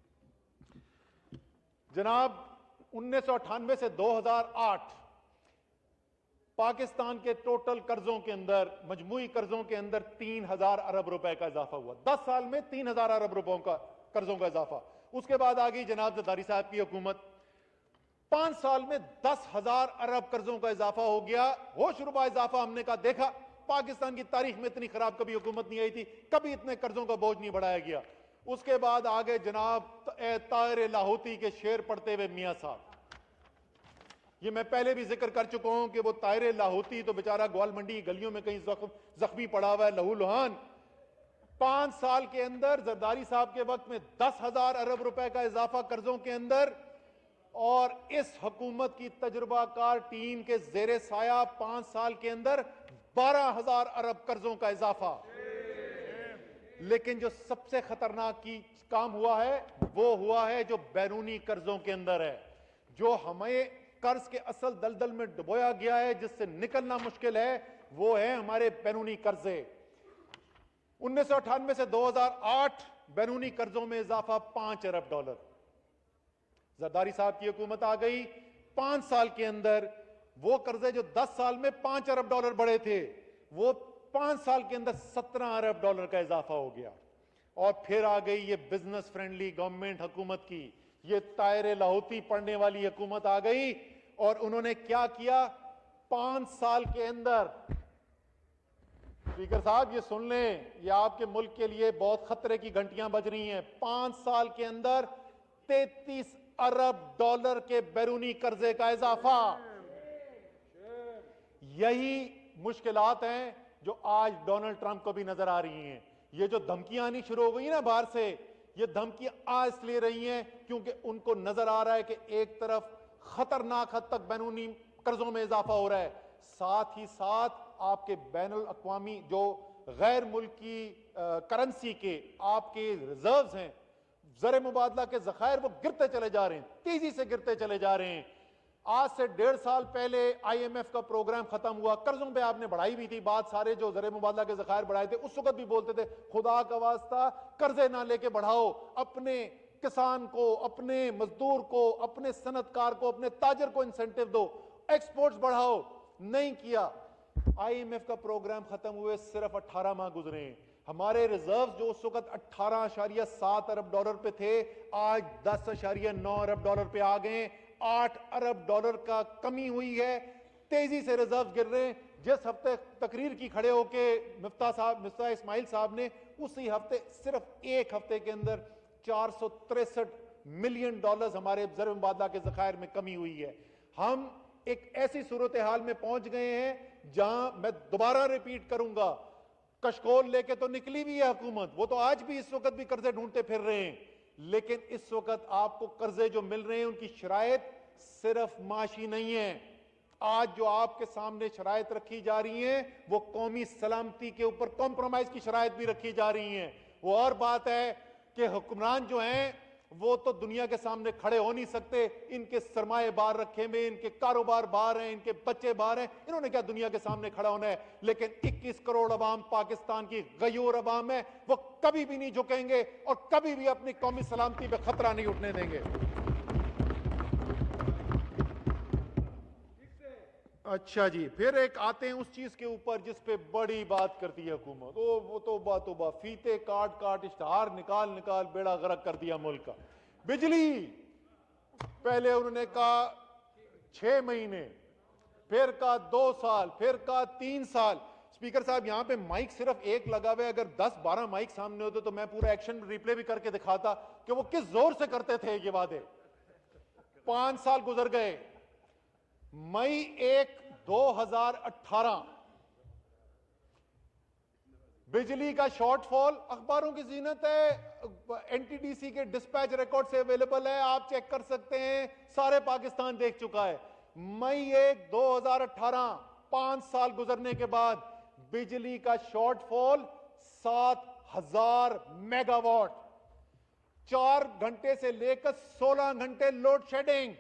जनाब 1998 से 2008 पाकिस्तान के टोटल कर्जों के अंदर, मजमूई कर्जों के अंदर 3000 अरब रुपए का इजाफा हुआ। 10 साल में 3000 अरब रुपयों का कर्जों का इजाफा। उसके बाद आ गई जनाब जरदारी साहब की हुकूमत, 5 साल में 10,000 अरब कर्जों का इजाफा हो गया। होशरुबा इजाफा हमने कहा देखा, पाकिस्तान की तारीख में इतनी खराब कभी हुकूमत नहीं आई थी, कभी इतने कर्जों का बोझ नहीं बढ़ाया गया। उसके बाद आ गए जनाब ताहिर लाहौती के शेर पढ़ते हुए मियां साहब। ये मैं पहले भी जिक्र कर चुका हूं कि वो ताहिर लाहौती तो बेचारा ग्वाल मंडी गलियों में कहीं जख्मी पड़ा हुआ है, लहू लुहान। 5 साल के अंदर जरदारी साहब के वक्त में 10,000 अरब रुपए का इजाफा कर्जों के अंदर, और इस हुकूमत की तजुर्बाकार टीम के जेरे साया 5 साल के अंदर 12,000 अरब कर्जों का इजाफा। लेकिन जो सबसे खतरनाक काम हुआ है वो हुआ है जो बैरूनी कर्जों के अंदर है, जो हमें कर्ज के असल दलदल में डुबोया गया है, जिससे निकलना मुश्किल है, वो है हमारे बैरूनी कर्जे। 1998 से 2008 बैरूनी कर्जों में इजाफा 5 अरब डॉलर, जरदारी साहब की हुकूमत आ गई, 5 साल के अंदर वो कर्जे जो 10 साल में $5 अरब बढ़े थे, वो 5 साल के अंदर $17 अरब का इजाफा हो गया। और फिर आ गई ये बिजनेस फ्रेंडली गवर्नमेंट हुकूमत की, ये तायरे लाहौती पढ़ने वाली हुकूमत आ गई, और उन्होंने क्या किया? 5 साल के अंदर, स्पीकर साहब ये सुन लें, ये आपके मुल्क के लिए बहुत खतरे की घंटियां बज रही हैं। 5 साल के अंदर $33 अरब के बैरूनी कर्जे का इजाफा। यही मुश्किलात हैं जो आज डोनाल्ड ट्रंप को भी नजर आ रही हैं। ये जो धमकियां आनी शुरू हो गई ना बाहर से, ये धमकियां आज ले रही हैं क्योंकि उनको नजर आ रहा है कि एक तरफ खतरनाक हद तक बैरूनी कर्जों में इजाफा हो रहा है, साथ ही साथ आपके बैनुल अक़वामी जो गैर मुल्की करेंसी के आपके रिजर्व्स हैं, ज़र मुबादला के ज़खायर, वो गिरते चले जा रहे हैं, तेजी से गिरते चले जा रहे हैं। आज से 1.5 साल पहले IMF का प्रोग्राम खत्म हुआ, कर्जों पे आपने बढ़ाई भी थी बात, सारे जो ज़र मुबादला के ज़खायर बढ़ाए थे उस वक्त भी बोलते थे खुदा का वास्ता कर्जे ना लेके बढ़ाओ, अपने किसान को, अपने मजदूर को, अपने सनतकार को, अपने ताजर को इंसेंटिव दो, एक्सपोर्ट्स बढ़ाओ। नहीं किया। IMF का प्रोग्राम खत्म हुए सिर्फ 18 माह गुजरे हैं। हमारे रिजर्व जो उस वक्त $18.7 अरब पे थे, आज $10.9 अरब पे आ गए। $8 अरब का कमी हुई है, तेजी से रिजर्व गिर रहे हैं। जिस हफ्ते तकरीर की खड़े होके मिफ्ता इस्माइल साहब ने, उसी हफ्ते सिर्फ एक हफ्ते के अंदर $463 मिलियन हमारे ज़र मुबादला के ज़खायर में कमी हुई है। हम एक ऐसी सूरत हाल में पहुंच गए हैं जहां, मैं दोबारा रिपीट करूंगा, कशकोल लेके तो निकली भी है हुकूमत, वो तो आज भी इस वक्त भी कर्जे ढूंढते फिर रहे हैं, लेकिन इस वक्त आपको कर्जे जो मिल रहे हैं उनकी शराइत सिर्फ माशी नहीं है। आज जो आपके सामने शराइत रखी जा रही हैं वो कौमी सलामती के ऊपर कॉम्प्रोमाइज की शराइत भी रखी जा रही हैं। वो और बात है कि हुक्मरान जो हैं वो तो दुनिया के सामने खड़े हो नहीं सकते, इनके सरमाए बाहर रखे हुए, इनके कारोबार बाहर हैं, इनके बच्चे बाहर हैं, इन्होंने क्या दुनिया के सामने खड़ा होना है। लेकिन 21 करोड़ अवाम पाकिस्तान की गयूर अवाम है, वो कभी भी नहीं झुकेंगे और कभी भी अपनी कौमी सलामती पे खतरा नहीं उठने देंगे। अच्छा जी, फिर एक आते हैं उस चीज के ऊपर जिस पे बड़ी बात करती है हुकूमत। वो तोबा फीते काट काट इश्तहार निकाल निकाल बेड़ा गर्क कर दिया मुल्क का। बिजली पहले उन्होंने कहा 6 महीने, फिर कहा 2 साल, फिर कहा 3 साल। स्पीकर साहब यहां पे माइक सिर्फ एक लगा हुआ है, अगर 10-12 माइक सामने होते तो मैं पूरा एक्शन रिप्ले भी करके दिखाता कि वो किस जोर से करते थे ये वादे। 5 साल गुजर गए। मई 1, 2018 बिजली का शॉर्टफॉल, अखबारों की जीनत है, NTDC के डिस्पैच रिकॉर्ड से अवेलेबल है, आप चेक कर सकते हैं, सारे पाकिस्तान देख चुका है। मई 1, 2018, 5 साल गुजरने के बाद बिजली का शॉर्टफॉल 7000 मेगावाट, 4 घंटे से लेकर 16 घंटे लोड शेडिंग।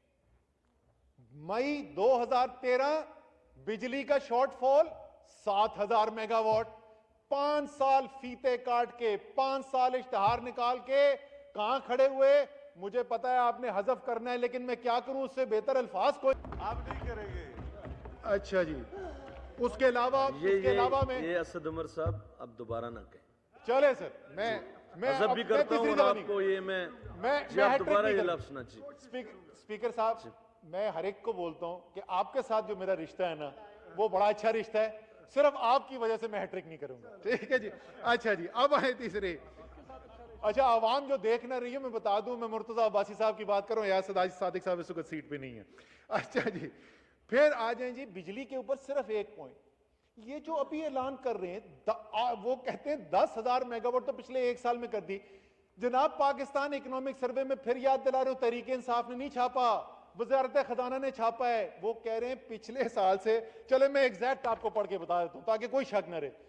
मई 2013 बिजली का शॉर्टफॉल 7000 मेगावाट। 5 साल फीते काट के, 5 साल इश्तहार निकाल के कहां खड़े हुए। मुझे पता है आपने हजफ करना है, लेकिन मैं क्या करूं, उससे बेहतर अल्फाज को आप नहीं करेंगे। अच्छा जी, उसके अलावा मैं ये असद उमर साहब अब दोबारा ना कहें। चले सर, मैं हजफ भी करता हूं और आपको ये मैं दोबारा ये लफ्ज ना जी। स्पीकर साहब, मैं हर एक को बोलता हूं कि आपके साथ जो मेरा रिश्ता है ना वो बड़ा अच्छा रिश्ता है, सिर्फ आपकी वजह से मैं हैट्रिक नहीं करूंगा, ठीक है जी। अच्छा जी, अब आए तीसरे। अच्छा, आवाम जो देख ना रही है, मैं बता दूं, मैं मुर्तजा अब्बासी साहब की बात करूं, या सादिक साहब इस वक्त सीट पे नहीं है। अच्छा जी, फिर आ जाए जी बिजली के ऊपर सिर्फ एक पॉइंट, ये जो अभी ऐलान कर रहे हैं, वो कहते हैं 10,000 मेगावाट तो पिछले 1 साल में कर दी। जनाब, पाकिस्तान इकोनॉमिक सर्वे में फिर याद दिला रहे हो, तहरीक इंसाफ ने नहीं छापा, वजारत खजाना ने छापा है। वो कह रहे हैं पिछले साल से, चले मैं एग्जैक्ट आपको पढ़ के बता देता हूं ताकि कोई शक न रहे,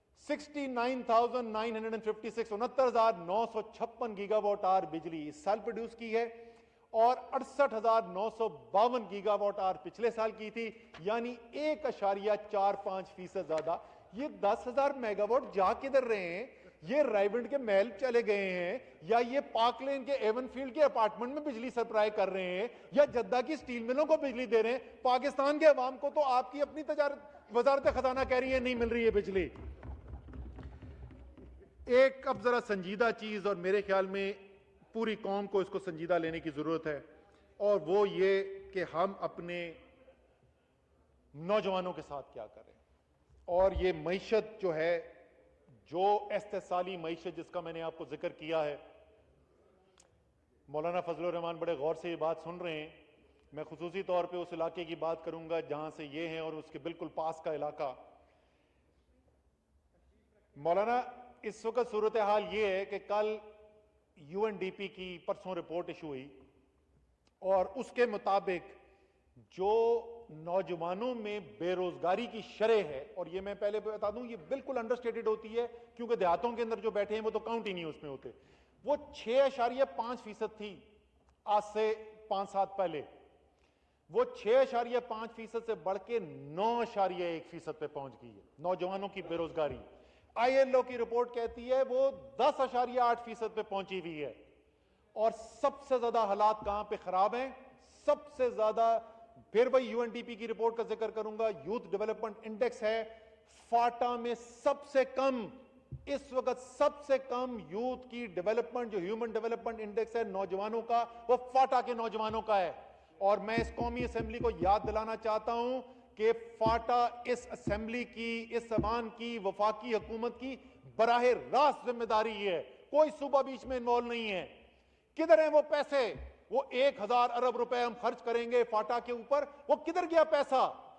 69,956 69,956 गीगावाट आवर बिजली इस साल प्रोड्यूस की है और 68,952 गीगावाट आवर पिछले साल की थी, यानी 1.45% ज्यादा। ये 10,000 मेगावाट जा किधर रहे हैं? ये रायविंड के महल चले गए हैं, या ये पार्क लेन के एवन फील्ड के अपार्टमेंट में बिजली सप्लाई कर रहे हैं, या जद्दा की स्टील मिलों को बिजली दे रहे हैं। पाकिस्तान के अवाम को तो आपकी अपनी वजारत खजाना कह रही है नहीं मिल रही है बिजली। एक अब जरा संजीदा चीज, और मेरे ख्याल में पूरी कौम को इसको संजीदा लेने की जरूरत है, और वो ये कि हम अपने नौजवानों के साथ क्या करें। और ये मईशत जो है, जो इस्तेसाली मईशत जिसका मैंने आपको जिक्र किया है, मौलाना फजलुर रहमान बड़े गौर से ये बात सुन रहे हैं। मैं खुसूसी तौर पे उस इलाके की बात करूंगा जहां से ये हैं और उसके बिल्कुल पास का इलाका। मौलाना, इस वक्त सूरत हाल ये है कि कल यूएनडीपी की परसों रिपोर्ट इशू हुई, और उसके मुताबिक जो नौजवानों में बेरोजगारी की शरह है, और ये मैं पहले बता दूं ये बिल्कुल अंडरस्टेटेड होती है क्योंकि देहातों के अंदर जो बैठे हैं वो तो काउंट ही नहीं उसमें होते, वो 6.5% थी आज से 5 साल पहले। वो 6.5% से बढ़ के 9.1% पे पहुंच गई है नौजवानों की बेरोजगारी। आईएलओ की रिपोर्ट कहती है वो 10.8% पे पहुंची हुई है। और सबसे ज्यादा हालात कहां पे खराब हैं? सबसे ज्यादा, फिर वही यूएनडीपी की रिपोर्ट का जिक्र करूंगा, यूथ डेवलपमेंट इंडेक्स है, फाटा में सबसे कम, इस वक्त सबसे कम यूथ की डेवलपमेंट, जो ह्यूमन डेवलपमेंट इंडेक्स है नौजवानों का, वो फाटा के नौजवानों का है। और मैं इस कौमी असेंबली को याद दिलाना चाहता हूं कि फाटा इस असेंबली की, इस ऐवान की, वफाकी हुकूमत की बराह रास्त जिम्मेदारी है। कोई सूबा बीच में इन्वॉल्व नहीं है। किधर है वो पैसे? वो 1000 अरब रुपए हम खर्च करेंगे फाटा के ऊपर, वो किधर गया पैसा?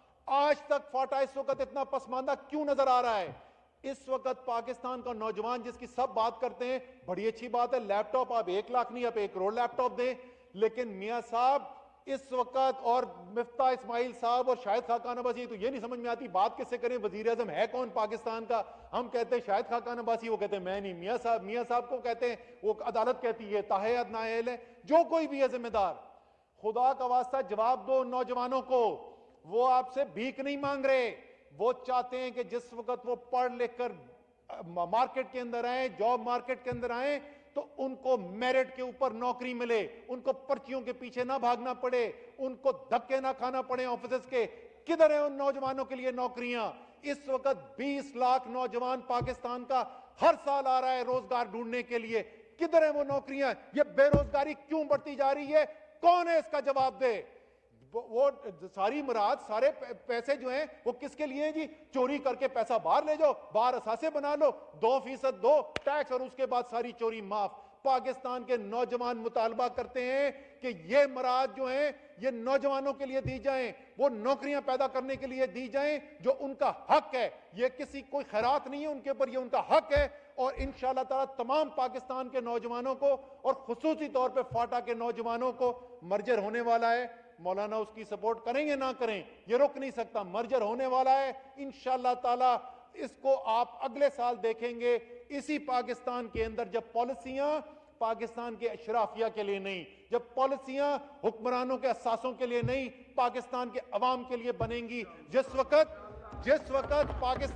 आज तक फाटा इस वक्त इतना पसमानदा क्यों नजर आ रहा है? इस वक्त पाकिस्तान का नौजवान, जिसकी सब बात करते हैं, बड़ी अच्छी बात है, लैपटॉप आप 1 लाख नहीं, आप 1 करोड़ लैपटॉप दें, लेकिन मियां साहब इस वक्त, और मिफ्ता इस्माइल साहब और शाहिद खाकान अब्बासी, तो ये नहीं समझ में आती बात किससे करें। वजीर आजम है कौन पाकिस्तान का? हम कहते हैं शाहिद खाकान अब्बासी, वो कहते हैं मैं नहीं। मियां साहब को कहते हैं, वो अदालत कहती है ताहयात नायल है। जो कोई भी है जिम्मेदार, खुदा का वास्ता जवाब दो नौजवानों को। वो आपसे भीख नहीं मांग रहे, वो चाहते हैं कि जिस वक्त वो पढ़ लिख कर मार्केट के अंदर आए, जॉब मार्केट के अंदर आए, तो उनको मेरिट के ऊपर नौकरी मिले, उनको पर्चियों के पीछे ना भागना पड़े, उनको धक्के ना खाना पड़े ऑफिस के। किधर है उन नौजवानों के लिए नौकरियां? इस वक्त 20 लाख नौजवान पाकिस्तान का हर साल आ रहा है रोजगार ढूंढने के लिए। किधर है वो नौकरियां? ये बेरोजगारी क्यों बढ़ती जा रही है? कौन है इसका जवाब दे? वो सारी मुराद, सारे पैसे जो हैं वो किसके लिए हैं जी? चोरी करके पैसा बाहर ले जाओ, बाहर असासे बना लो, 2% दो टैक्स, और उसके बाद सारी चोरी माफ। पाकिस्तान के नौजवान मुतालबा करते हैं कि ये मुराद जो हैं ये नौजवानों के लिए दी जाएं, वो नौकरियां पैदा करने के लिए दी जाएं, जो उनका हक है। ये किसी कोई खैरात नहीं है उनके ऊपर, ये उनका हक है। और इंशाअल्लाह ताला तमाम पाकिस्तान के नौजवानों को, और खुसूसी तौर पे फाटा के नौजवानों को, मर्जर होने वाला है। मौलाना उसकी सपोर्ट करेंगे ना करें, ये रुक नहीं सकता, मर्जर होने वाला है इंशाअल्लाह ताला। इसको आप अगले साल देखेंगे इसी पाकिस्तान के अंदर, जब पॉलिसियां पाकिस्तान के अशराफिया के लिए नहीं, जब पॉलिसियां हुक्मरानों के असासों के लिए नहीं, पाकिस्तान के अवाम के लिए बनेंगी। जिस वक्त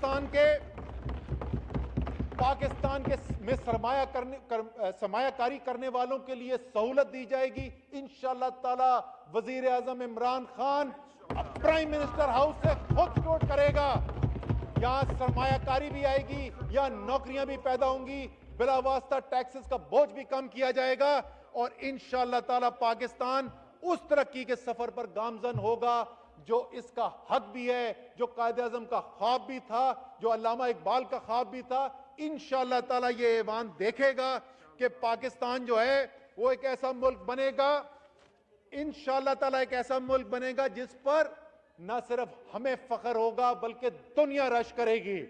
पाकिस्तान के में सरमायाकारी करने वालों के लिए सहूलत दी जाएगी, इंशाअल्लाह ताला वजीर आजम Imran Khan prime minister house से खुद फ्लोट करेगा। यहां सरमायाकारी भी आएगी, यहां नौकरियां भी पैदा होंगी, बिला वास्ता टैक्सेस का बोझ भी कम किया जाएगा, और इंशाअल्लाह ताला पाकिस्तान उस तरक्की के सफर पर गामजन होगा जो इसका हक भी है, जो कायदे आजम का ख्वाब भी था, जो अल्लामा इकबाल का ख्वाब भी था। इंशाअल्लाह ताला ये ऐवान देखेगा कि पाकिस्तान जो है वो एक ऐसा मुल्क बनेगा, इंशाअल्लाह ताला एक ऐसा मुल्क बनेगा जिस पर न सिर्फ हमें फख्र होगा बल्कि दुनिया रश करेगी।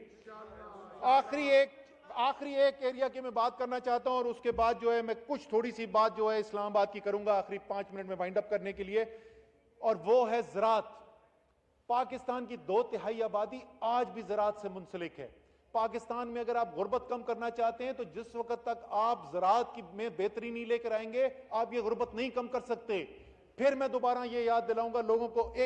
आखिरी एक एरिया की मैं बात करना चाहता हूं, और उसके बाद जो है मैं कुछ थोड़ी सी बात जो है इस्लामाबाद की करूंगा आखिरी 5 मिनट में वाइंड अप करने के लिए, और वो है ज़राअत। पाकिस्तान की 2/3 आबादी आज भी ज़राअत से मुंसलिक है। पाकिस्तान में अगर आप गुर्बत कम करना चाहते हैं तो जिस वक्त तक आप ज़राअत की में बेहतरी नहीं लेकर आएंगे, आप ये गुर्बत नहीं कम कर सकते। फिर मैं दोबारा ये याद दिलाऊंगा लोगों को, एक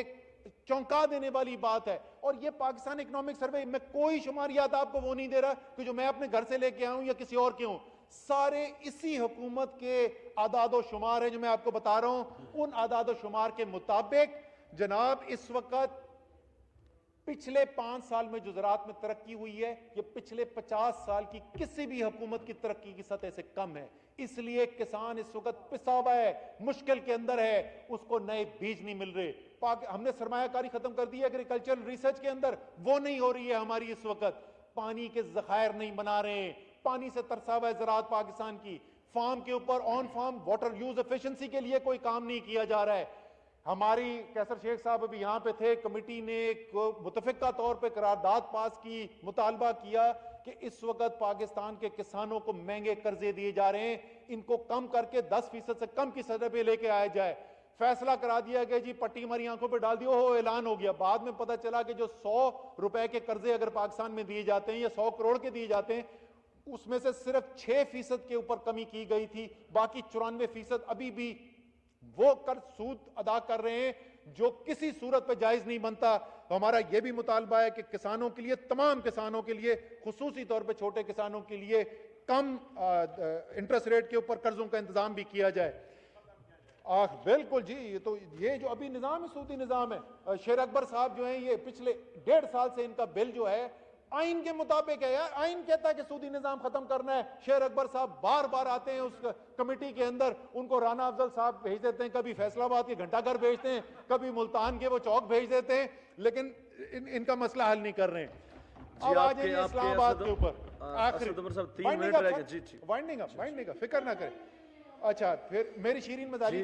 चौंका देने वाली बात है। और ये पाकिस्तान इकोनॉमिक सर्वे में कोई शुमारियात आपको वो नहीं दे रहा कि जो मैं अपने घर से लेके आऊं या किसी और के हूं, सारे इसी हुकूमत के आदादो शुमार है जो मैं आपको बता रहा हूं। उन आदादो शुमार के मुताबिक जनाब इस वक्त पिछले 5 साल में जो ज़राअत में तरक्की हुई है, ये पिछले 50 साल की किसी भी हुकूमत की तरक्की की सतह से कम है। इसलिए किसान इस वक्त पिसा हुआ है, मुश्किल के अंदर है, उसको नए बीज नहीं मिल रहे। हमने सरमायाकारी खत्म कर दी है एग्रीकल्चरल रिसर्च के अंदर, वो नहीं हो रही है हमारी इस वक्त। पानी के ज़खायर नहीं बना रहे हैं, पानी से तरसा हुआ है ज़राअत पाकिस्तान की। फार्म के ऊपर on farm water use efficiency के लिए कोई काम नहीं किया जा रहा है। हमारी कैसर शेख साहब अभी यहां पे थे, कमेटी ने मुतफिका तौर पे करारदाद पास की, मुतालबा किया कि इस वक्त पाकिस्तान के किसानों को महंगे कर्जे दिए जा रहे हैं, इनको कम करके 10% से कम की सतह पे लेके आया जाए। फैसला करा दिया गया जी, पट्टी हमारी आंखों पे डाल दिया, हो ऐलान हो गया। बाद में पता चला कि जो 100 रुपए के कर्जे अगर पाकिस्तान में दिए जाते हैं या 100 करोड़ के दिए जाते हैं, उसमें से सिर्फ 6% के ऊपर कमी की गई थी, बाकी 94% अभी भी वो कर्ज सूद अदा कर रहे हैं जो किसी सूरत पे जायज नहीं बनता। हमारा यह भी मुतालबा है कि किसानों के लिए, तमाम किसानों के लिए, खुसूसी तौर पे छोटे किसानों के लिए कम इंटरेस्ट रेट के ऊपर कर्जों का इंतजाम भी किया जाए। बिल्कुल जी, ये जो अभी निजाम है, सूदी निजाम है। शेर अकबर साहब जो है, ये पिछले 1.5 साल से इनका बिल जो है आइन के मुताबिक है यार। आइन कहता है कि सूदी निजाम खत्म करना है। शेर अकबर साहब बार बार आते हैं उस कमेटी के अंदर, उनको राना अफजल साहब भेज देते हैं, कभी फैसलाबाद के घंटाघर भेजते हैं, कभी मुल्तान के वो चौक भेज देते हैं, लेकिन इनका मसला हल नहीं कर रहे हैं। अब आ जाइए इस्लामाबाद के ऊपर, आखिरी वाइंडिंग अप, फिक्र ना करें। अच्छा, फिर मेरी शीरीन मजारी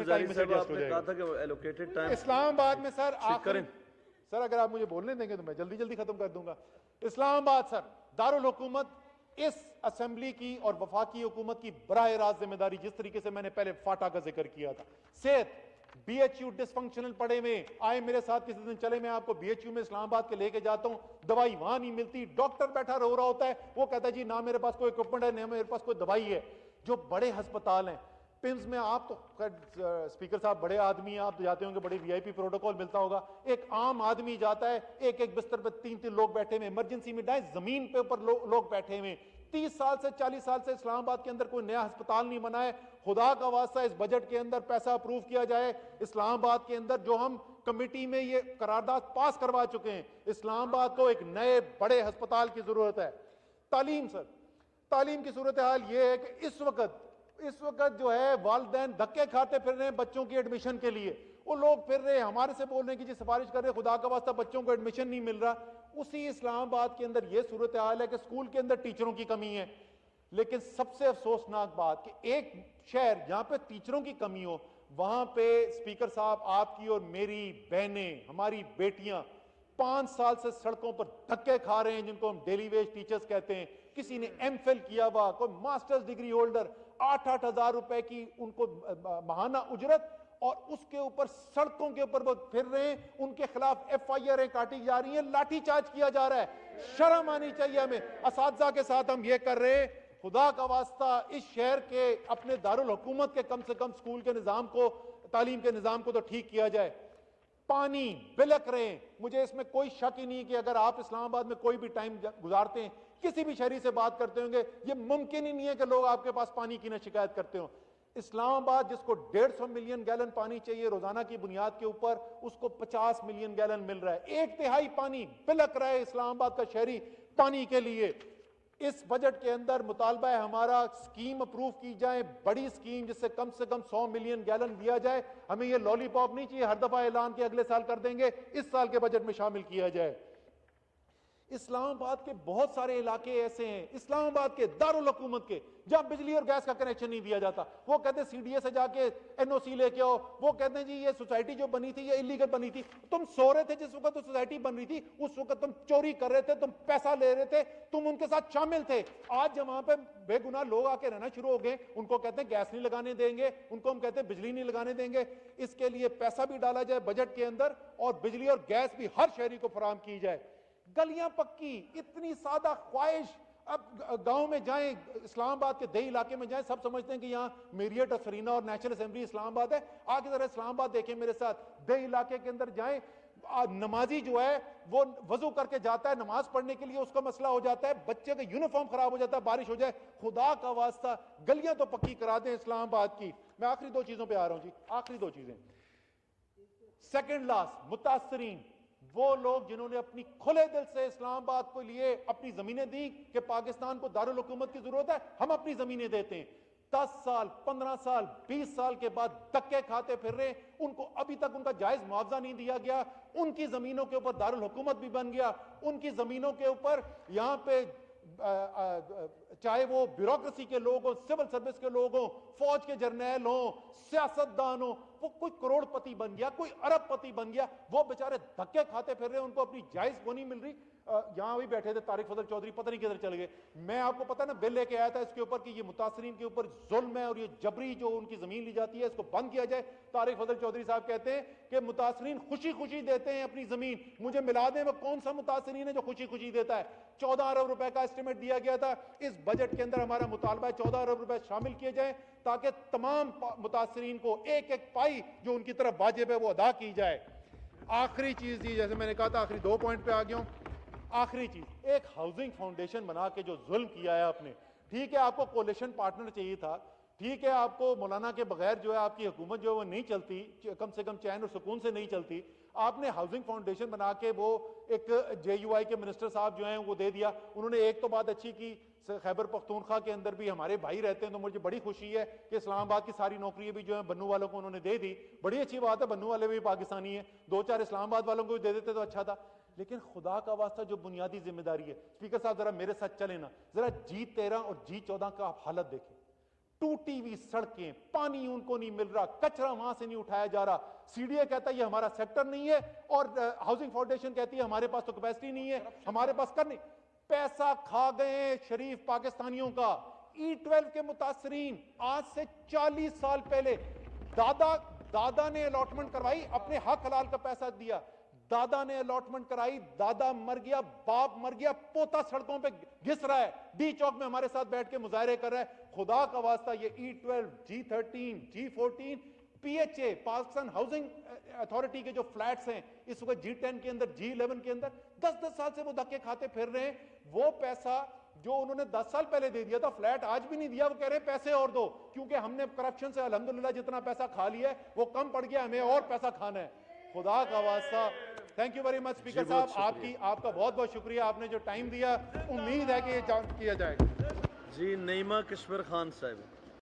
इस्लामाबाद में सर आखिरी, सर अगर आप मुझे बोलने देंगे तो मैं जल्दी जल्दी खत्म कर दूंगा। इस्लामाबाद सर दारुल हुकूमत, इस असेंबली की और वफाकी हुकूमत की बराह रास्त जिम्मेदारी, जिस तरीके से मैंने पहले फाटा का जिक्र किया था। सेहत, BHU डिसफंक्शनल पड़े हुए आए मेरे साथ किसी दिन, चले मैं आपको BHU में इस्लामाबाद के लेके जाता हूं, दवाई वहां नहीं मिलती, डॉक्टर बैठा रो रहा होता है, वो कहता है जी ना मेरे पास कोई इक्विपमेंट है, ना मेरे पास कोई दवाई है। जो बड़े अस्पताल हैं पिम्स में, आप तो स्पीकर साहब बड़े आदमी हैं, आप तो जाते होंगे, बड़ी VIP प्रोटोकॉल मिलता होगा। एक आम आदमी जाता है, एक एक बिस्तर पे 3-3 लोग बैठे हुए, इमरजेंसी में डाय जमीन पे ऊपर लोग बैठे हुए। 30 साल से 40 साल से इस्लामाबाद के अंदर कोई नया अस्पताल नहीं बना है। खुदा का वास्ता इस बजट के अंदर पैसा अप्रूव किया जाए। इस्लामाबाद के अंदर जो हम कमेटी में ये करारदाद पास करवा चुके हैं, इस्लामाबाद को एक नए बड़े अस्पताल की जरूरत है। तालीम सर, तालीम की सूरत हाल ये है कि इस वक्त जो है वालिदैन धक्के खाते फिर रहे हैं बच्चों की एडमिशन के लिए। वो लोग फिर रहे हैं हमारे से बोल रहे हैं कि जी सिफारिश कर रहे हैं, खुदा का वास्ता बच्चों को एडमिशन नहीं मिल रहा। उसी इस्लामाबाद के अंदर ये सूरत हाल है कि स्कूल के अंदर टीचरों की कमी है। लेकिन सबसे अफसोसनाक बात कि एक शहर जहां पे टीचरों की कमी हो, वहां पे स्पीकर साहब आपकी और मेरी बहनें, हमारी बेटियां 5 साल से सड़कों पर धक्के खा रहे हैं, जिनको हम डेली वेज टीचर्स कहते हैं। किसी ने MPhil किया हुआ, कोई मास्टर्स डिग्री होल्डर, 8-8 हजार रुपए की उनको माहाना उजरत, और उसके ऊपर सड़कों के ऊपर वो फिर रहे हैं। उनके खिलाफ FIR काटी जा रही है, लाठीचार्ज किया जा रहा है। शर्म आनी चाहिए हमें। असातिज़ा के साथ हम ये कर रहे हैं। खुदा का वास्ता इस शहर के अपने दारुल हुकूमत के कम से कम स्कूल के निजाम को, तालीम के निजाम को तो ठीक किया जाए। पानी बिलक रहे हैं, मुझे इसमें कोई शक ही नहीं कि अगर आप इस्लामाबाद में कोई भी टाइम गुजारते हैं, किसी भी शहरी से बात करते होंगे, ये मुमकिन ही नहीं है कि लोग आपके पास पानी की ना शिकायत करते हो। इस्लामाबाद जिसको 150 मिलियन गैलन पानी चाहिए रोजाना की बुनियाद के ऊपर, उसको 50 मिलियन गैलन मिल रहा है। 1/3 पानी बिलक रहा है इस्लामाबाद का शहरी पानी के लिए। इस बजट के अंदर मुतालबा है हमारा, स्कीम अप्रूव की जाए, बड़ी स्कीम जिससे कम से कम 100 मिलियन गैलन दिया जाए। हमें ये लॉलीपॉप नहीं चाहिए हर दफा ऐलान के अगले साल कर देंगे, इस साल के बजट में शामिल किया जाए। इस्लामाबाद के बहुत सारे इलाके ऐसे हैं, इस्लामाबाद के दारुल हुकूमत के, जहां बिजली और गैस का कनेक्शन नहीं दिया जाता। वो कहते हैं CDA से जाके NOC लेके आओ। वो कहते हैं जी ये सोसाइटी जो बनी थी ये इलीगल बनी थी। तुम सो रहे थे जिस वक्त तो सोसाइटी बन रही थी, उस वक्त तुम चोरी कर रहे थे, तुम पैसा ले रहे थे, तुम उनके साथ शामिल थे। आज जब वहां पे बेगुनाह लोग आके रहना शुरू हो गए, उनको कहते हैं गैस नहीं लगाने देंगे, उनको हम कहते हैं बिजली नहीं लगाने देंगे। इसके लिए पैसा भी डाला जाए बजट के अंदर, और बिजली और गैस भी हर शहरी को फराहम की जाए। गलियां पक्की, इतनी सादा ख्वाहिश। अब गांव में जाएं, इस्लामाबाद के दही इलाके में जाएं, सब समझते हैं कि यहाँ मेरियट और सरीना और नेशनल असेंबली इस्लामाबाद है। आगे जरा इस्लामाबाद देखें मेरे साथ, दही इलाके के अंदर जाएं, नमाजी जो है वो वजू करके जाता है नमाज पढ़ने के लिए, उसका मसला हो जाता है, बच्चे का यूनिफॉर्म खराब हो जाता है, बारिश हो जाए, खुदा का वास्ता गलियां तो पक्की करा दें इस्लामाबाद की। मैं आखिरी दो चीजों पे आ रहा हूं जी, आखिरी दो चीजें। सेकंड लास्ट मुतासरीन, वो लोग जिन्होंने अपनी खुले दिल से इस्लामाबाद को लिए अपनी जमीनें दी कि पाकिस्तान को दारुल हुकूमत की जरूरत है, हम अपनी जमीनें देते हैं। 10 साल 15 साल 20 साल के बाद धक्के खाते फिर रहे, उनको अभी तक उनका जायज मुआवजा नहीं दिया गया, उनकी जमीनों के ऊपर दारुल हुकूमत भी बन गया, उनकी जमीनों के ऊपर यहां पे चाहे वो ब्यूरोक्रेसी के लोग हो, सिविल सर्विस के लोग हो, फौज के जर्नैल हो, सियासतदान हो, वो कोई करोड़पति बन गया, कोई अरबपति बन गया, वो बेचारे धक्के खाते फिर रहे, उनको अपनी जायज वो नहीं मिल रही। यहां भी बैठे थे तारिक फजल चौधरी, पता नहीं किधर चले गए। मैं आपको पता ना बिल लेके आया था इसके ऊपर कि ये मुतासरीन के ऊपर जुल्म है और ये जबरी जो उनकी जमीन ली जाती है इसको बंद किया जाए। तारिक फजल चौधरी साहब कहते हैं कि मुतासरीन खुशी खुशी देते हैं अपनी जमीन, मुझे मिला दें वो कौन सा मुतासरीन है जो खुशी खुशी देता है। 14 अरब रुपए का एस्टिमेट दिया गया था, इस बजट के अंदर हमारा मुतालबा है 14 अरब रुपए शामिल किए जाए ताकि तमाम मुतासरीन को एक एक पाई जो उनकी तरफ वाजिब है वो अदा की जाए। आखिरी चीज जी, जैसे मैंने कहा था आखिरी दो पॉइंट पे आ गया हूं। आखिरी चीज, एक हाउसिंग फाउंडेशन बना के जो जुल्म किया है आपने, ठीक है आपको कोलिशन पार्टनर चाहिए था, ठीक है आपको मौलाना के बगैर जो है आपकी हुकूमत जो है वो नहीं चलती, कम से कम चैन और सुकून से नहीं चलती। आपने हाउसिंग फाउंडेशन बना के वो एक JUI के मिनिस्टर साहब जो हैं वो दे दिया। उन्होंने एक तो बात अच्छी की, खैबर पख्तूनख्वा के अंदर भी हमारे भाई रहते हैं, तो मुझे बड़ी खुशी है कि इस्लामाबाद की सारी नौकरियां भी जो है बन्नू वालों को उन्होंने दे दी। बड़ी अच्छी बात है, बन्नू वाले भी पाकिस्तानी है, 2-4 इस्लामाबाद वालों को भी दे देते तो अच्छा था। लेकिन खुदा का वास्ता जो बुनियादी जिम्मेदारी है, स्पीकर साहब जरा मेरे साथ चले ना, जरा G13 और G14 का आप हालत देखें। टूटी हुई सड़कें, पानी उनको नहीं मिल रहा, कचरा वहां से नहीं उठाया जा रहा। CDA कहता है ये हमारा सेक्टर नहीं है और हाउसिंग फाउंडेशन कहती है हमारे पास तो कैपेसिटी नहीं है, हमारे पास कर नहीं। पैसा खा गए शरीफ पाकिस्तानियों का। E12 के मुतासरीन आज से 40 साल पहले दादा ने अलॉटमेंट करवाई, अपने हक हलाल का पैसा दिया, दादा ने अलॉटमेंट कराई, दादा मर गया, बाप मर गया, पोता सड़कों पे घिस रहा है, D चौक में हमारे साथ बैठ के मुजाहरे कर रहा है। खुदा का वास्ता ये E12, G13, G14, PHA Pakistan housing authority के जो फ्लैट्स हैं इस वक्त G10 के अंदर, G11 के अंदर 10-10 साल से वो धक्के खाते फिर रहे हैं। वो पैसा जो उन्होंने 10 साल पहले दे दिया था, फ्लैट आज भी नहीं दिया, वो कह रहे हैं पैसे और दो, क्योंकि हमने करप्शन से अल्हम्दुलिल्लाह जितना पैसा खा लिया है वो कम पड़ गया, हमें और पैसा खाना है। खुदा का वास्ता, thank you very much speaker साहब, आपका बहुत बहुत शुक्रिया, आपने जो टाइम दिया, उम्मीद है कि ये किया जाएगा। जी नईमा किश्वर खान साहब।